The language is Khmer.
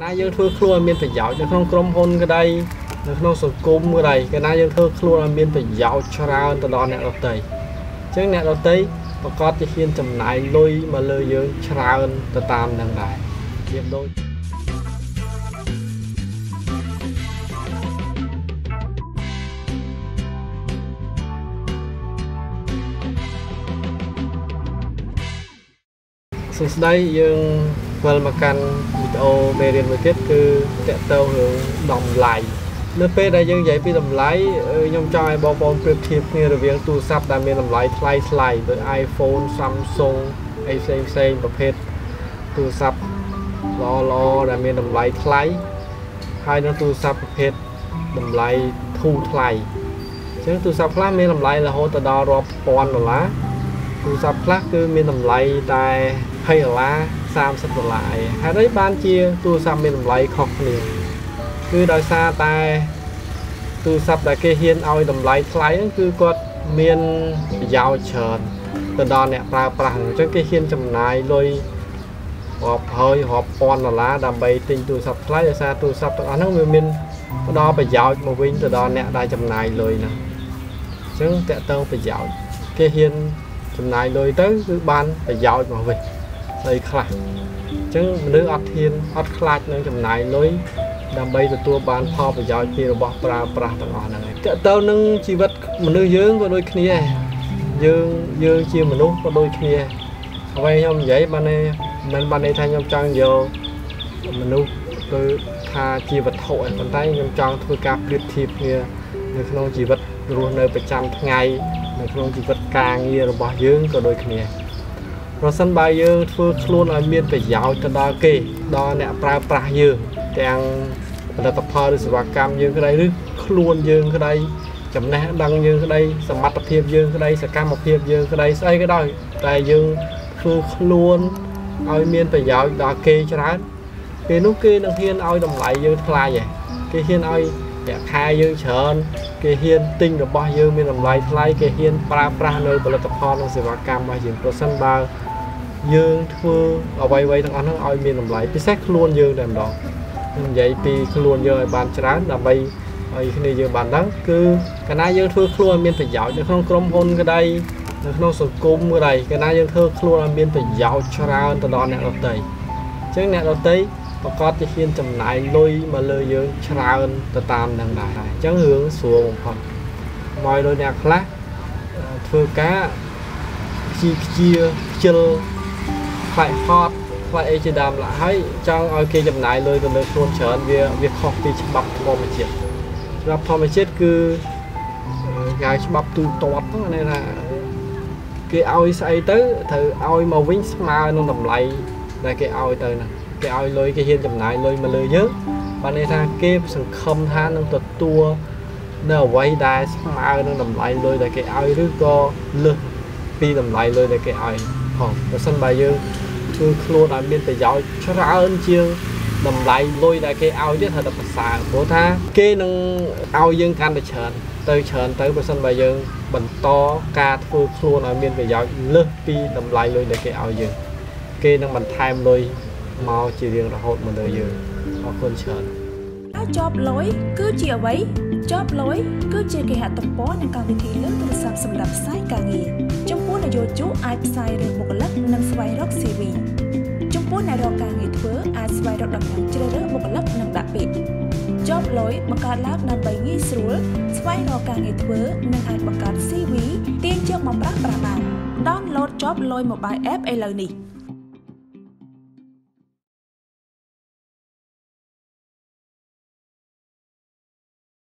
ណាយើងធ្វើខ្លួនឲ្យមានប្រយោជន៍នៅក្នុងក្រុមហ៊ុនក៏ដីនៅក្នុងសង្គមក៏ដីកាលណាយើងធ្វើខ្លួនឲ្យមានប្រយោជន៍ច្រើនទៅដល់អ្នកដទៃអញ្ចឹងអ្នកដទៃប្រកាសជាហ៊ានចំណាយលុយមកលើយើងច្រើនទៅតាមនឹងដែរវាដូចសួស្តីយើងវិលមកកាន់វីដេអូមេរៀនមួយទៀតគឺតកតទៅរឿងតម្លៃនៅពេលដែលយើងនិយាយពីតម្លៃខ្ញុំចង់ឲ្យបងប្អូនប្រៀបធៀបគ្នារវាងទូរស័ព្ទដែលមានតម្លៃថ្លៃដូច iPhone Samsung អីផ្សេងប្រភេទទូរស័ព្ទល្អដែលមានតម្លៃថ្លៃហើយនឹងទូរស័ព្ទប្រភេទតម្លៃធូរថ្លៃអញ្ចឹងទូរស័ព្ទខ្លះមានតម្លៃរហូតដល់រាប់ពាន់ដុល្លារទូរស័ព្ទខ្លះគឺមានតម្លៃតែ$20 $30ហើយនេះបានជាទូរស័ព្ទមានតម្លៃខុសគ្នាគឺដោយសារតែទូរស័ព្ទដែលគេហ៊ានឲ្យតម្លៃថ្លៃហ្នឹងគឺគាត់មានប្រយោជន៍ច្រើនទៅដល់អ្នកប្រើប្រាស់អញ្ចឹងគេហ៊ានចំណាយលុយរាប់ពាន់ដុល្លារដើម្បីទិញទូរស័ព្ទថ្លៃដោយសារទូរស័ព្ទទាំងអស់ហ្នឹងវាមានផ្ដល់ប្រយោជន៍មកវិញទៅដល់អ្នកដែលចំណាយលុយហ្នឹងអញ្ចឹងតើតើប្រយោជន៍គេហ៊ានចំណាយលុយទៅគឺបានប្រយោជន៍មកវិញស្អីខ្លះអញ្ចឹងមនុស្សអត់ហ៊ានអត់ខ្លាចនឹងចំណាយលុយដើម្បីទទួលបានផលប្រយោជន៍ពីរបស់ប្រើប្រាស់ទាំងអស់ហ្នឹងឯងតើទៅនឹងជីវិតមនុស្សយើងក៏ដូចគ្នាយើងជាមនុស្សក៏ដូចគ្នាអ្វីខ្ញុំនិយាយបានមិនបានន័យថាខ្ញុំចង់យកមនុស្សទៅថាជាវត្ថុឯងប៉ុន្តែខ្ញុំចង់ធ្វើការប្រៀបធៀបគ្នានៅក្នុងជីវិតរស់នៅប្រចាំថ្ងៃនៅក្នុងជីវិតការងាររបស់យើងក៏ដូចគ្នាប្រសិនបើយើងធ្វើខ្លួនឲ្យមានប្រយោជន៍ទៅដល់គេដល់អ្នកប្រើប្រាស់យើងទាំងផលិតផលឬសេវាកម្មយើងក្តីឬខ្លួនយើងក្តីចំណេះដឹងយើងក្តីសមត្ថភាពយើងក្តីសកម្មភាពយើងក្តីស្អីក៏ដោយតែយើងធ្វើខ្លួនឲ្យមានប្រយោជន៍ដល់គេច្រើនពេលនោះគេនឹងហ៊ានឲ្យតម្លៃយើងថ្លៃឯងគេហ៊ានឲ្យប្រាក់ខែយើងច្រើនគេហ៊ានទិញរបស់យើងមានតម្លៃថ្លៃគេហ៊ានប្រើប្រាស់នៅផលិតផលនិងសេវាកម្មរបស់យើងប្រសិនបើយើងធ្វើអ្វីទាំងអស់ហ្នឹងឲ្យមានតម្លៃពិសេសខ្លួនយើងតែម្ដងខ្ញុំនិយាយពីខ្លួនយើងឲ្យបានច្រើនដើម្បីឲ្យគ្នាយើងបានដឹងគឺកាលណាយើងធ្វើខ្លួនឲ្យមានប្រយោជន៍នៅក្នុងក្រុមហ៊ុនក្តីនៅក្នុងសង្គមក្តីកាលណាយើងធ្វើខ្លួនឲ្យមានប្រយោជន៍ច្រើនទៅដល់អ្នកដទៃអញ្ចឹងអ្នកដទៃប្រកាសជាហ៊ានចំណាយលុយមកលើយើងច្រើនទៅតាមនឹងដែរអញ្ចឹងរឿងស្រួលបំផុតមកដោយអ្នកខ្លះធ្វើការខ្ជិលខ្លាចហត់ខ្លាចអីជាដើមឡើយហើយចង់ឲ្យគេចំណាយលុយទៅលើខ្លួនច្រើនវាខុសពីច្បាប់ធម្មជាតិគឺគេច្បាប់ទូទាត់ហ្នឹងន័យថាគេឲ្យស្អីទៅត្រូវឲ្យមកវិញស្មើនឹងតម្លៃដែលគេឲ្យទៅហ្នឹងគេឲ្យលុយគេហ៊ានចំណាយលុយមកលើយើងបានន័យថាគេសង្ឃឹមថានឹងទទួលនៅអ្វីដែលស្មើនឹងតម្លៃលុយដែលគេឲ្យឬក៏លើសពីតម្លៃលុយដែលគេឲ្យផងបើសិនបើយើងធ្វើខ្លួនឲ្យមានប្រយោជន៍ច្រើនជាងតម្លៃលុយដែលគេឲ្យទៀតត្រូវតែប្រសើរព្រោះថាគេនឹងឲ្យយើងកាន់តែច្រើនទៅបើសិនបើយើងបន្តការធ្វើខ្លួនឲ្យមានប្រយោជន៍លើសពីតម្លៃលុយដែលគេឲ្យយើងគេនឹងបន្ថែមលុយមកជារៀងរហូតមកលើយើងអរគុណច្រើនជាប់លុយគឺជាអ្វីជាប់លុយគឺជាគេហទំព័រនិងកម្មវិធីលើទូរស័ព្ទសម្រាប់ផ្សាយការងារចំពោះនយោជកអាចផ្សាយរឿងបុគ្គលិកនិងស្វែងរក CV ចំពោះអ្នករកការងារធ្វើអាចស្វែងរកដំណឹងជ្រើសរើសបុគ្គលិកនិងដាក់ពាក្យជាប់លុយបង្កើតឡើងដើម្បីងាយស្រួលស្វែងរកការងារធ្វើនិងអាចបង្កើត CV ទាញយកមកប្រាស់បាន Download ជាប់លុយ Mobile App ឥឡូវនេះ